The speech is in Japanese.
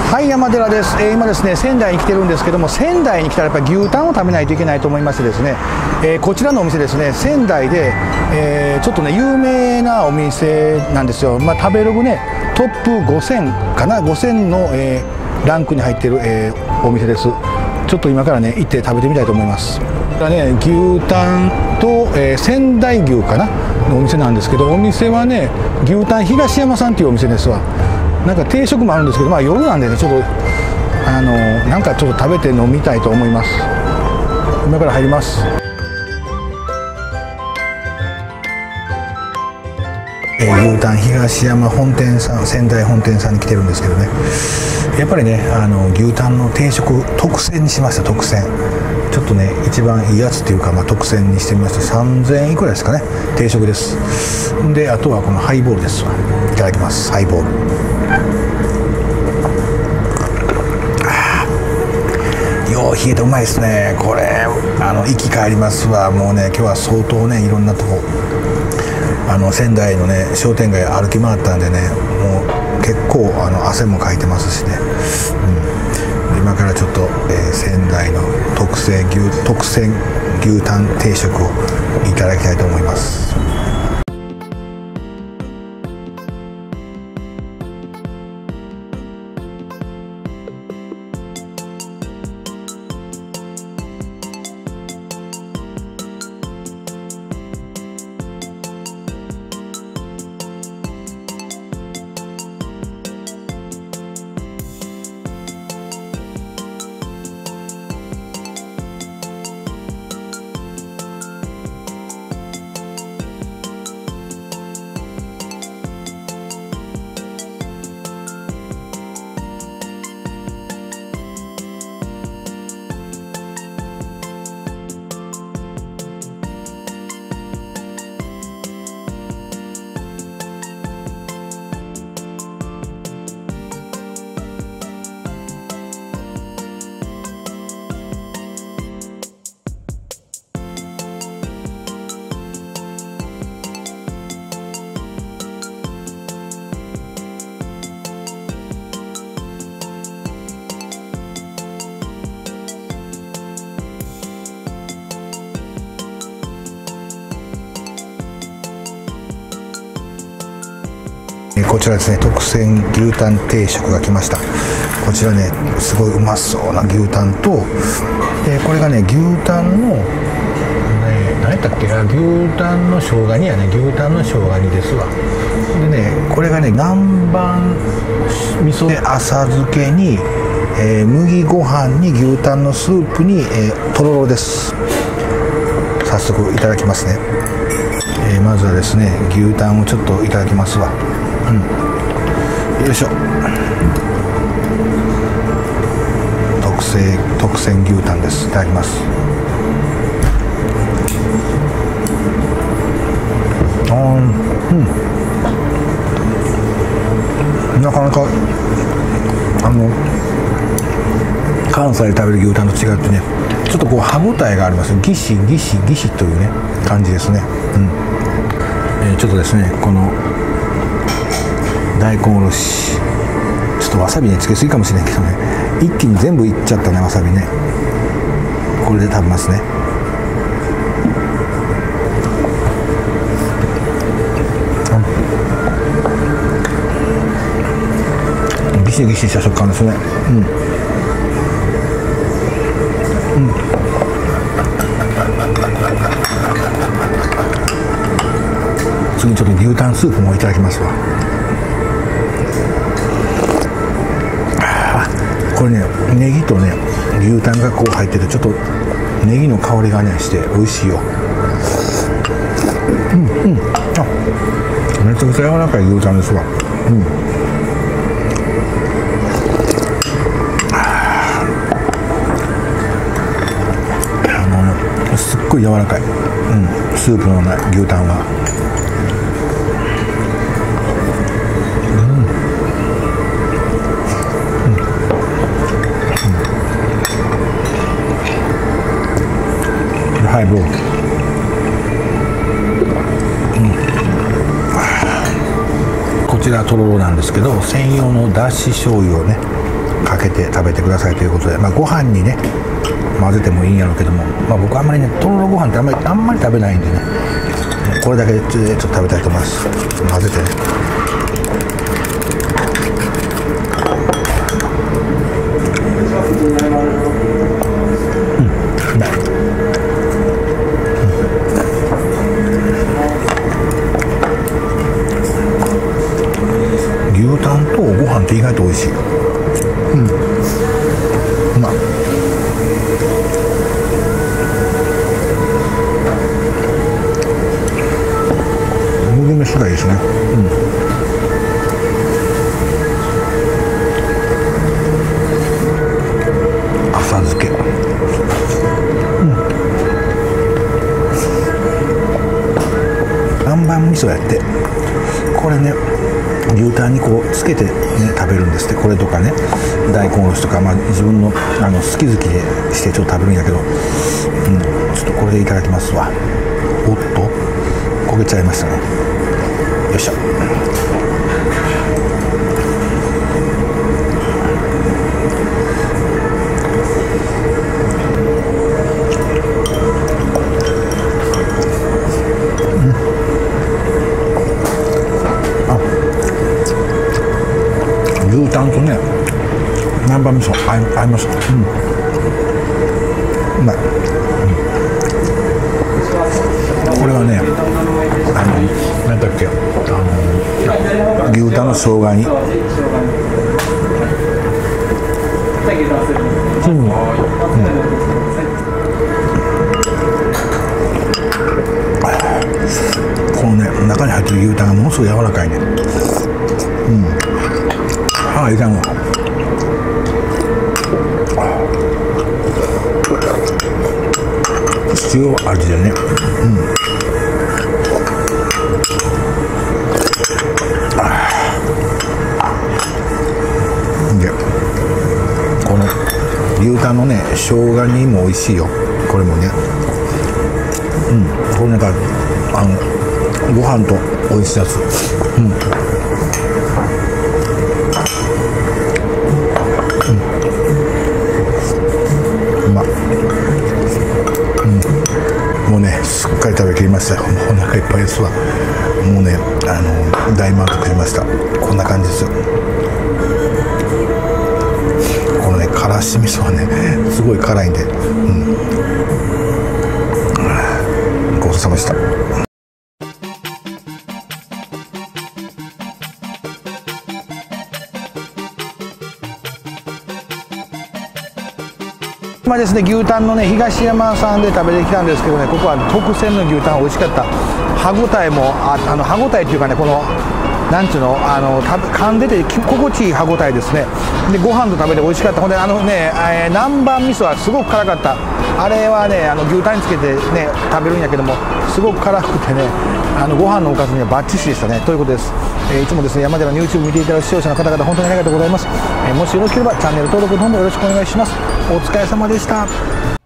はい、山寺です。今ですね、仙台に来てるんですけども、仙台に来たらやっぱり牛タンを食べないといけないと思いましてですね、こちらのお店ですね、仙台で、ちょっとね、有名なお店なんですよ。食べログね、トップ5000かな、5000の、ランクに入ってる、お店です。ちょっと今からね、行って食べてみたいと思います。これはね、牛タンと、仙台牛かなのお店なんですけど、お店はね、牛タン東山さんっていうお店ですわ。なんか定食もあるんですけど、夜なんでね、ちょっとなんかちょっと食べて飲みたいと思います。今から入ります。牛タン東山本店さん、仙台本店さんに来てるんですけどね、やっぱりね、牛タンの定食特選にしました。特選ちょっとね、一番いいやつっていうか、特選にしてみました。3000円いくらですかね、定食です。で、あとはこのハイボールですわ。いただきます。ハイボール。よう冷えてうまいですね。これ息帰りますわ。もうね、今日は相当ね、いろんなとこ仙台のね、商店街歩き回ったんでね、もう結構汗もかいてますしね、今からちょっと、仙台の特選牛タン定食をいただきたいと思います。こちらですね、特選牛タン定食が来ました。こちらね、すごいうまそうな牛タンと、これがね、牛タンの、何やったっけな、牛タンの生姜煮やね、牛タンの生姜煮ですわ。でね、これがね、南蛮味噌で浅漬けに、麦ご飯に牛タンのスープに、とろろです。早速いただきますね。まずはですね、牛タンをちょっといただきますわ。よいしょ。特選牛タンです。いただきます。なかなか関西で食べる牛タンと違ってね、ちょっとこう歯ごたえがあります。ギシギシギシというね感じですね。ちょっとですね、この大根おろし、ちょっとわさびねつけすぎかもしれないけどね、一気に全部いっちゃったね、わさびね。これで食べますね。ギシギシした食感ですね。次にちょっと牛タンスープもいただきますわ。これね、ネギとね、牛タンがこう入ってて、ちょっとネギの香りがねして美味しいよ。めちゃくちゃ柔らかい牛タンですわ。すっごい柔らかい、スープのない牛タンは。ハイボール、こちらとろろなんですけど、専用のだし醤油をねかけて食べてくださいということで、ご飯にね混ぜてもいいんやろうけども、僕あんまりねとろろご飯ってあんまり食べないんでね、これだけでちょっと食べたいと思います。混ぜてね。うまい。牛タンとご飯って意外と美味しい。うまい。麦飯がいいですね。浅漬け。南蛮味噌やって、これね牛タンにこうつけてね食べるんですって。これとかね大根おろしとか、自分の好き好きでしてちょっと食べるんやけど、ちょっとこれでいただきますわ。おっと焦げちゃいましたね。よいしょ。牛タンとね南蛮味噌合います。うまい。これはね何だっけ、牛タンの生姜煮。このね中に入ってる牛タンがものすごい柔らかいね。いかんわ。塩味でね。でこの牛タンのね生姜煮も美味しいよ。これもね、これなんかご飯と美味しいやつ。もうねすっかり食べきりましたよ。もうお腹いっぱいですわ。もうね大満足しました。こんな感じですよ。このねからし味噌はねすごい辛いんで、ごちそうさまでした。今ですね牛タンのね東山さんで食べてきたんですけどね、ここは特選の牛タン美味しかった。歯ごたえも歯ごたえっていうかね、このなんちゅうの噛んでて心地いい歯ごたえですね。でご飯と食べて美味しかった。ほんで南蛮味噌はすごく辛かった。あれはね牛タンにつけてね食べるんやけどもすごく辛くてねご飯のおかずにはバッチシでしたね。ということです。いつもですね山寺の YouTube 見ていただく視聴者の方々本当にありがとうございます。もしよろしければチャンネル登録の方もよろしくお願いします。お疲れ様でした。